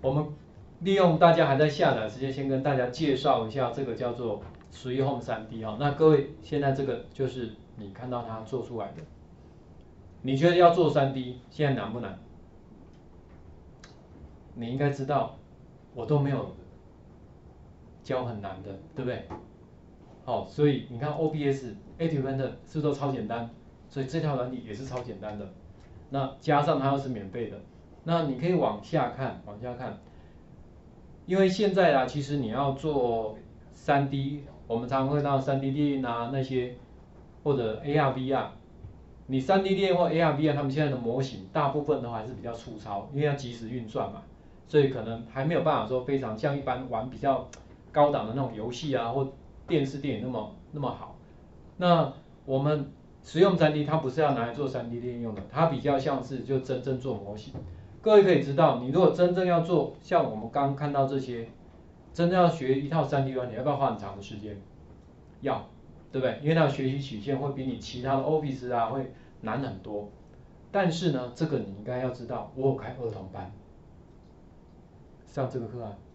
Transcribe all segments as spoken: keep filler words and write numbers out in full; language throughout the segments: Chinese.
我们利用大家还在下载的时间，先跟大家介绍一下这个叫做 Sweet Home 三 D 哈。那各位现在这个就是你看到它做出来的，你觉得要做 三 D 现在难不难？你应该知道，我都没有教很难的，对不对？好，所以你看 O B S、Active Painter 是不是都超简单？所以这套软体也是超简单的。那加上它又是免费的，那你可以往下看，往下看。因为现在啊，其实你要做 三 D， 我们常常会到 三 D 列印啊那些，或者 A R、V R， 你 三 D 列印或 A R、V R， 他们现在的模型大部分的话还是比较粗糙，因为要即时运算嘛，所以可能还没有办法说非常像一般玩比较高档的那种游戏啊或电视电影那么那么好。那我们实用 三 D 它不是要拿来做 三 D 列印用的，它比较像是就真正做模型。各位可以知道，你如果真正要做像我们刚刚看到这些，真正要学一套 三 D 软体，要不要花很长的时间？要，对不对？因为它的学习曲线会比你其他的 Office 啊会难很多。但是呢，这个你应该要知道，我有开儿童班，上这个课啊，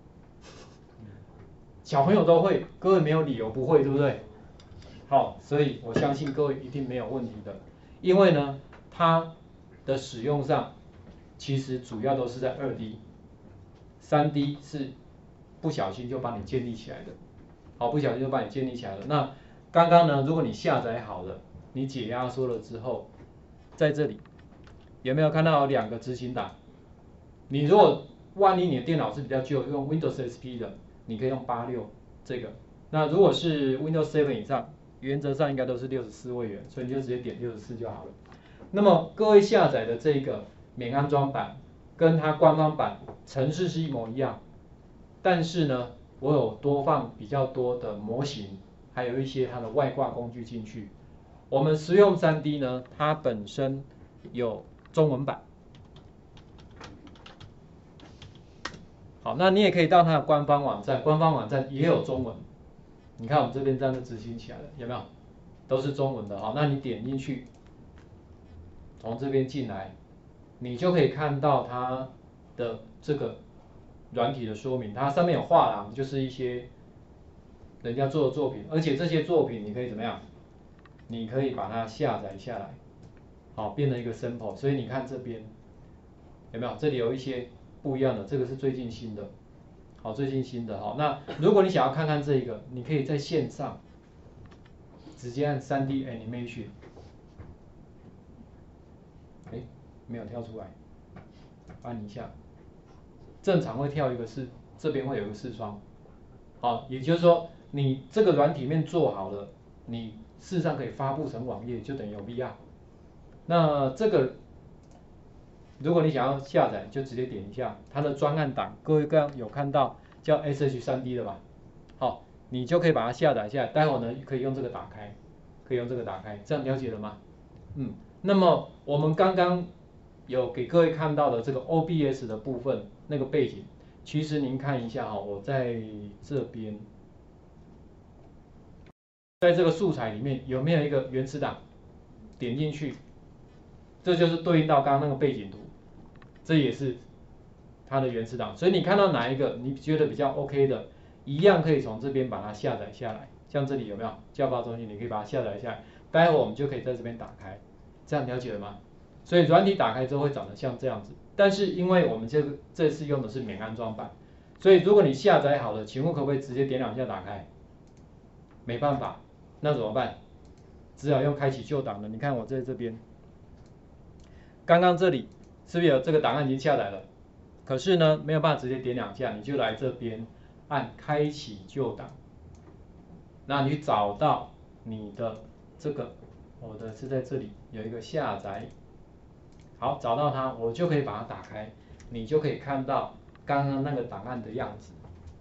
小朋友都会，各位没有理由不会，对不对？好，所以我相信各位一定没有问题的，因为呢，它的使用上其实主要都是在二 D， 三 D 是不小心就帮你建立起来的，好，不小心就帮你建立起来了。那刚刚呢，如果你下载好了，你解压缩了之后，在这里有没有看到两个执行档？你如果万一你的电脑是比较旧，用 Windows X P 的，你可以用八十六这个。那如果是 Windows 七以上，原则上应该都是六十四位元，所以你就直接点六十四就好了。那么各位下载的这个免安装版，跟它官方版程式是一模一样，但是呢，我有多放比较多的模型，还有一些它的外挂工具进去。我们实用 三 D 呢，它本身有中文版。好，那你也可以到它的官方网站，官方网站也有中文。你看我们这边这样就执行起来了，有没有？都是中文的。好，那你点进去，从这边进来，你就可以看到它的这个软体的说明。它上面有画廊，就是一些人家做的作品，而且这些作品你可以怎么样？你可以把它下载下来，好，变成一个 sample。所以你看这边有没有？这里有一些不一样的，这个是最近新的。好，最近新的哈。那如果你想要看看这个，你可以在线上直接按 三 D Animation， 哎，没有跳出来，按一下，正常会跳一个视，这边会有一个视窗。好，也就是说你这个软体面做好了，你事实上可以发布成网页，就等于有 V R。那这个如果你想要下载，就直接点一下它的专案档。各位刚刚有看到叫 S H 三 D 的吧？好，你就可以把它下载下来。待会呢可以用这个打开，可以用这个打开，这样了解了吗？嗯，那么我们刚刚有给各位看到的这个 O B S 的部分那个背景，其实您看一下哈，我在这边，在这个素材里面有没有一个原始档？点进去，这就是对应到刚刚那个背景图。这也是它的原始档，所以你看到哪一个你觉得比较 OK 的，一样可以从这边把它下载下来。像这里有没有教发中心，你可以把它下载下来，待会我们就可以在这边打开，这样了解了吗？所以软体打开之后会长得像这样子，但是因为我们这个这次用的是免安装版，所以如果你下载好了，请问可不可以直接点两下打开？没办法，那怎么办？只好用开启旧档了。你看我在这边，刚刚这里是不是有这个档案已经下载了？可是呢，没有办法直接点两下，你就来这边按开启旧档，那你找到你的这个，我的是在这里有一个下载，好，找到它，我就可以把它打开，你就可以看到刚刚那个档案的样子。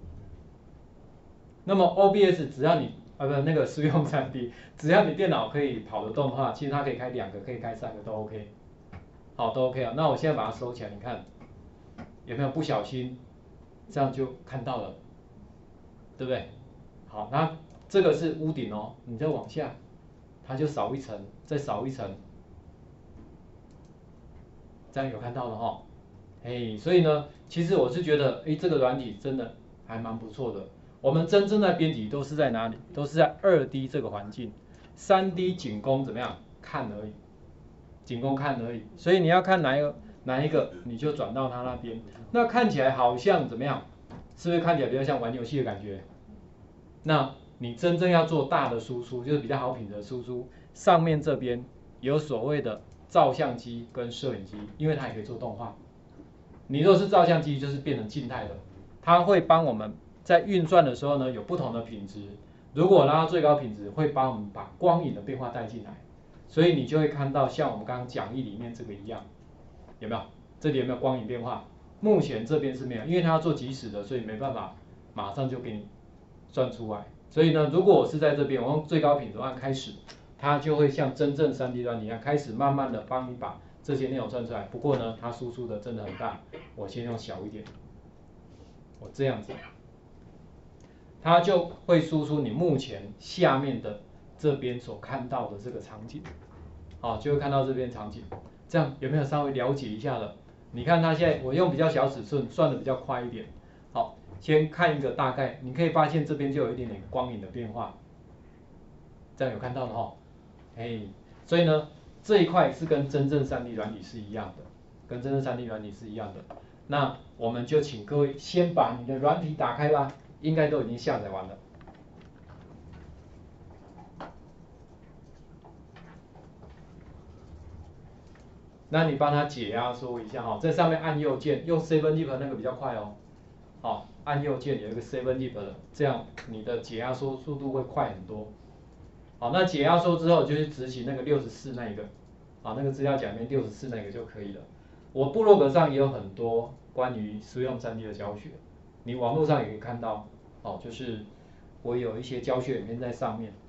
那么 O B S 只要你啊不那个实用 三 D， 只要你电脑可以跑得动的话，其实它可以开两个，可以开三个都 OK， 好都 OK 啊。那我现在把它收起来，你看。有没有不小心这样就看到了，对不对？好，那这个是屋顶哦，你再往下，它就扫一层，再扫一层，这样有看到了哈、哦， 哎，所以呢，其实我是觉得，哎，这个软体真的还蛮不错的。我们真正在编辑都是在哪里？都是在二 D 这个环境，三 D 仅供怎么样看而已，仅供看而已。所以你要看哪一个哪一个，你就转到它那边。那看起来好像怎么样？是不是看起来比较像玩游戏的感觉？那你真正要做大的输出，就是比较好品质的输出，上面这边有所谓的照相机跟摄影机，因为它也可以做动画。你若是照相机，就是变成静态的，它会帮我们在运算的时候呢有不同的品质。如果拉到最高品质，会帮我们把光影的变化带进来，所以你就会看到像我们刚刚讲义里面这个一样，有没有？这里有没有光影变化？目前这边是没有，因为它要做即时的，所以没办法马上就给你算出来。所以呢，如果我是在这边，我用最高品质按开始，它就会像真正 三 D 软体一样，开始慢慢的帮你把这些内容算出来。不过呢，它输出的真的很大，我先用小一点，我这样子，它就会输出你目前下面的这边所看到的这个场景，好，就会看到这边场景。这样有没有稍微了解一下了？你看它现在我用比较小尺寸，算的比较快一点。好，先看一个大概，你可以发现这边就有一点点光影的变化，这样有看到的哈，哎，所以呢这一块是跟真正 三 D 软体是一样的，跟真正 三 D 软体是一样的。那我们就请各位先把你的软体打开吧，应该都已经下载完了。那你帮它解压缩一下哈，在上面按右键，用 seven deep 那个比较快哦。好，按右键有一个 seven deep 的，这样你的解压缩速度会快很多。好，那解压缩之后就去执行那个六十四那一个，好，那个资料夹里面六十四那个就可以了。我部落格上也有很多关于使用 三 D 的教学，你网络上也可以看到，哦，就是我有一些教学影片在上面。